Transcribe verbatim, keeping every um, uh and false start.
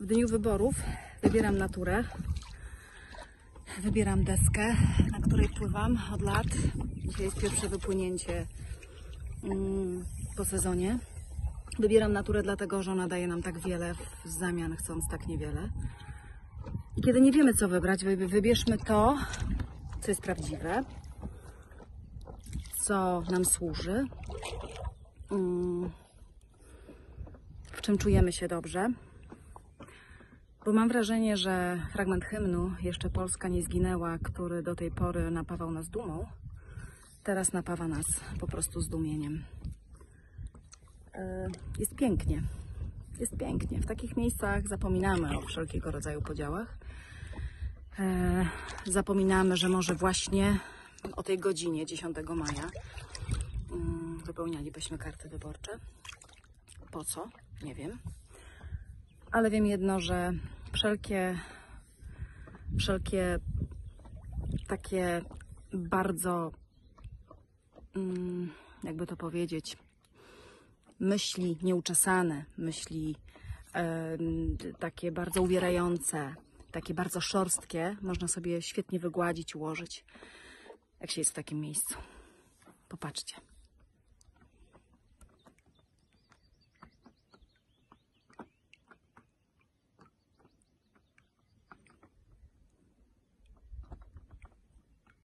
W dniu wyborów wybieram naturę, wybieram deskę, na której pływam od lat. Dzisiaj jest pierwsze wypłynięcie mm, po sezonie. Wybieram naturę dlatego, że ona daje nam tak wiele w zamian, chcąc tak niewiele. I kiedy nie wiemy, co wybrać, wybierzmy to, co jest prawdziwe, co nam służy, w czym czujemy się dobrze. Bo mam wrażenie, że fragment hymnu "Jeszcze Polska nie zginęła", który do tej pory napawał nas dumą, teraz napawa nas po prostu zdumieniem. Jest pięknie. Jest pięknie. W takich miejscach zapominamy o wszelkiego rodzaju podziałach. Zapominamy, że może właśnie o tej godzinie dziesiątego maja wypełnialibyśmy karty wyborcze. Po co? Nie wiem. Ale wiem jedno, że wszelkie, wszelkie takie bardzo, jakby to powiedzieć, myśli nieuczesane, myśli e, takie bardzo uwierające, takie bardzo szorstkie, można sobie świetnie wygładzić, ułożyć, jak się jest w takim miejscu. Popatrzcie.